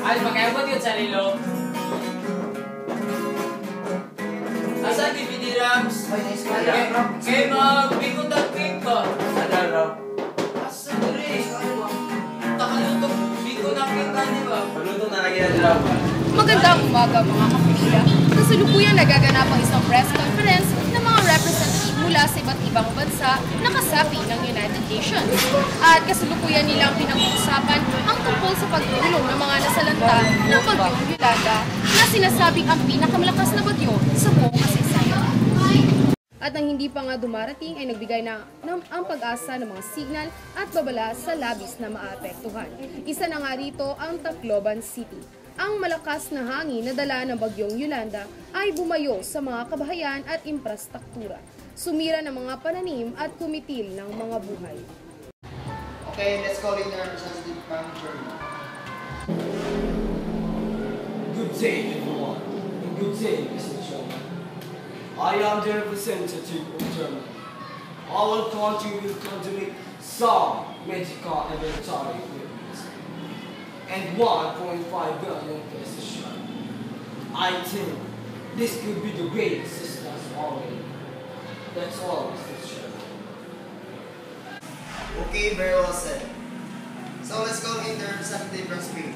Ay, mag-ebot yun sa lilo. Asa DVD Rams? Kaya mag-bikot ang cake ba? Ada raw. Asa dure? Takaluto, bikot ang cake ka, di ba? Paluto na lagi na raw. Magandang umaga mga kapamilya. Kasalukuyan nagaganap ang isang press conference ng mga representative mula sa iba't ibang bansa na kasapi ng United Nations. At kasalukuyan nilang pinag-uusapan ang tungkol sa pagtulong ng mga nasalanta ng bagyong Yolanda na sinasabing ang pinakamalakas na bagyo sa buong kasaysayan. At ang hindi pa nga dumarating ay nagbigay na ang pag-asa ng mga signal at babala sa labis na maapektuhan. Isa na nga rito ang Tacloban City. Ang malakas na hangin na dala ng bagyong Yolanda ay bumayo sa mga kabahayan at infrastruktura, sumira ng mga pananim at kumitil ng mga buhay. Okay, let's call in our representative from Germany. Good day, everyone, and good day, Mr. Chairman. I am the representative of Germany. Our country will contribute some medical and military equipment and 1.5 billion pesos. I think this could be the great assistance already. That's all, Mr. Chairman. Okay, very well said. So let's go in the representative from Spain.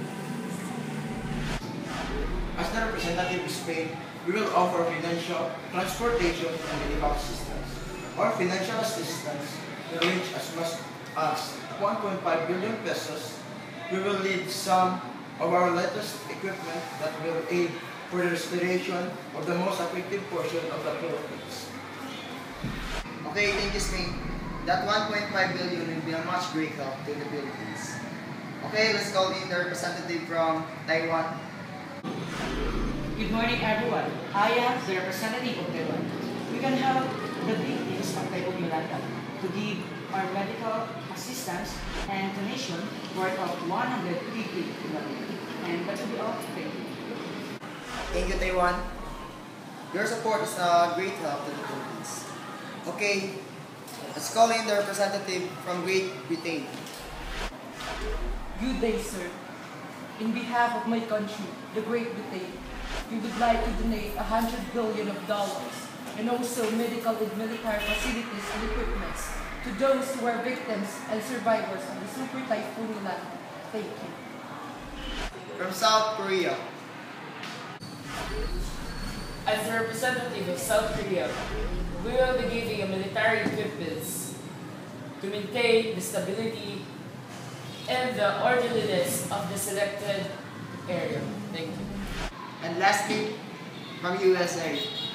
As the representative of Spain, we will offer financial, transportation, and medical assistance. Our financial assistance will reach as much as 1.5 billion pesos. We will lead some of our latest equipment that will aid for the restoration of the most affected portion of the Philippines. Okay, thank you, Spain. That 1.5 billion will be a much great help to the Philippines. Okay, let's call in the representative from Taiwan. Good morning, everyone. I am the representative of Taiwan. We can help the victims of Typhoon Yolanda to give our medical assistance and donation worth of 150 million. And that will be all. Thank you. Thank you, Taiwan. Your support is a great help to the Philippines. Okay, let's call in the representative from Great Britain. Good day, sir. In behalf of my country, the Great Britain, we would like to donate $100 billion and also medical and military facilities and equipments to those who are victims and survivors of the Super Typhoon Yolanda. Thank you. From South Korea. As the representative of South Korea, we will be giving a military equipment to maintain the stability and the orderliness of the selected area. Thank you. And lastly, from USA.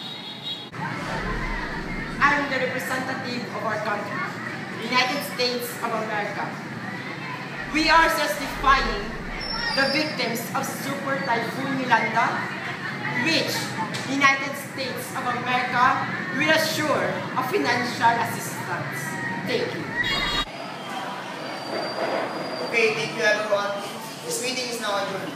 I'm the representative of our country, United States of America. We are justifying the victims of Super Typhoon Yolanda, which United States of America will assure of financial assistance. Thank you. Okay, thank you everyone. This meeting is now adjourned.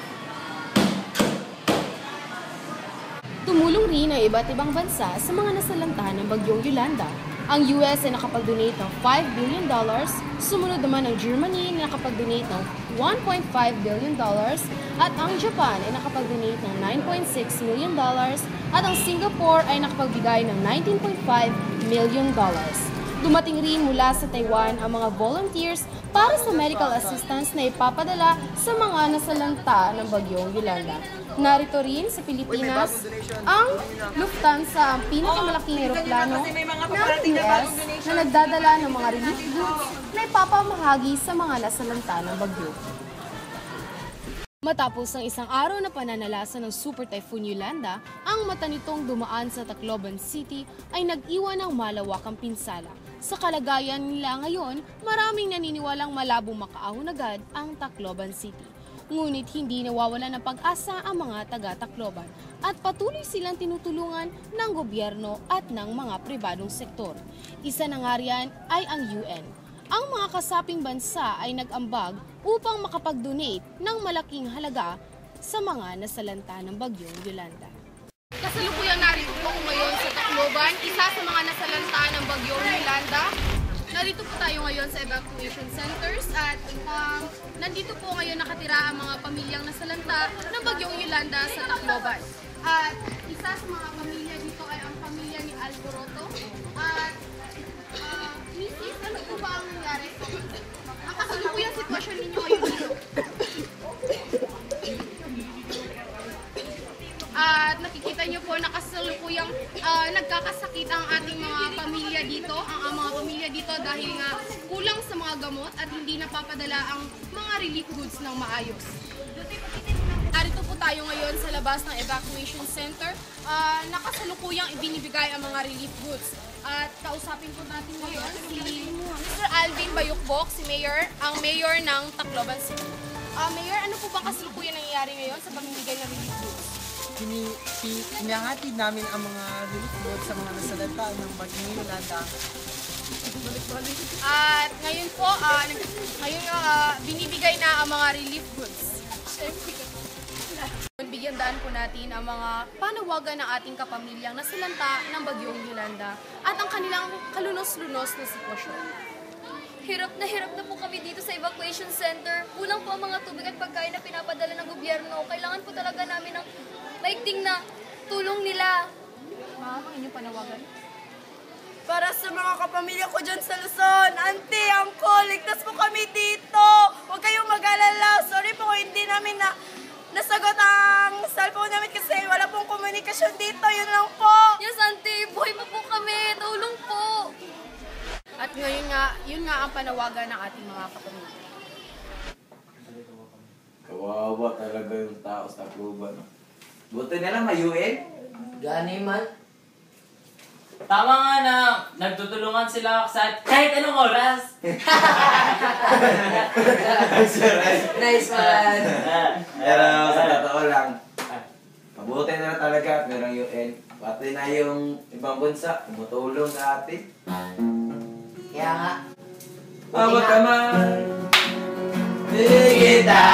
Tumulong rin ang iba't ibang bansa sa mga nasalanta ng bagyong Yolanda. Ang US ay nakapag-donate ng $5 billion, sumunod naman ang Germany na nakapag-donate ng $1.5 billion, at ang Japan ay nakapag-donate ng $9.6 million, at ang Singapore ay nakapagbigay ng $19.5 million. Dumating rin mula sa Taiwan ang mga volunteers para sa medical assistance na ipapadala sa mga nasalanta ng bagyong Yolanda. Narito rin sa Pilipinas ang Lufthansa, ang pinakamalaking eroplano ng US na nagdadala ng mga relief goods na ipapamahagi sa mga nasalanta ng bagyo. Matapos ang isang araw na pananalasa ng Super Typhoon Yolanda, ang mata nitong dumaan sa Tacloban City ay nag-iwan ng malawakang pinsala. Sa kalagayan nila ngayon, maraming naniniwalang malabong makaahon agad ang Tacloban City. Ngunit hindi nawawala ng pag-asa ang mga taga-Tacloban at patuloy silang tinutulungan ng gobyerno at ng mga pribadong sektor. Isa na nga riyan ay ang UN. Ang mga kasaping bansa ay nag-ambag upang makapag-donate ng malaking halaga sa mga nasalanta ng bagyong Yolanda. Kasalukuyang narito po ngayon sa Tacloban, isa sa mga nasalanta ng bagyong Yolanda na narito po tayo ngayon sa evacuation centers at nandito po ngayon nakatira ang mga pamilyang nasalanta ng bagyong Yolanda sa Tacloban. At isa sa mga pamilya dito ay ang pamilya ni Alboroto. At Mrs., ano po ba ang nangyari? Ang kasalukuyang sitwasyon ninyo ngayon dito. At nakikita nyo po na kasalukuyang nagkakasakit ang ating mga pamilya dito, ang mga pamilya dito dahil nga kulang sa mga gamot at hindi napapadala ang mga relief goods ng maayos. Arito po tayo ngayon sa labas ng evacuation center, nakasalukuyang ibinibigay ang mga relief goods. At kausapin po natin ngayon si Mr. Alvin Bayukbok, si Mayor, ang Mayor ng Tacloban City. Mayor, ano po bang kasalukuyang nangyayari ngayon sa pamimigay ng relief goods? Iniangati namin ang mga relief goods sa mga nasalanta ng bagyong Yolanda. At ngayon po, binibigay na ang mga relief goods. Bigyan daan po natin ang mga panawagan ng ating kapamilyang nasalanta ng bagyong Yolanda at ang kanilang kalunos-lunos na sitwasyon. Hirap na po kami dito sa evacuation center. Kulang po ang mga tubig at pagkain na pinapadala ng gobyerno. Kailangan po talaga namin ng maigting na tulong nila. Ma'am, ang inyong panawagan? Para sa mga kapamilya ko dyan sa Luzon, Auntie, Uncle, ligtas po kami dito. Huwag kayong mag-alala. Sorry po kung hindi namin nasagot ang cellphone namin kasi wala pong komunikasyon dito. Yun lang po. Yes, Auntie. Buhay pa po kami. Tulong po. At ngayon nga, yun nga ang panawagan ng ating mga kapamilya. Kawawa talaga yung tao sa Tacloban. Buti na lang may UN. Gani man. Tama nga na nagtutulungan sila sa kahit anong oras. Nice man. Pero sa totoo lang, mabuti na lang talaga at merong UN. Pati na yung ibang bansa, tumutulong sa atin. Kaya nga. Abot naman. Hindi kita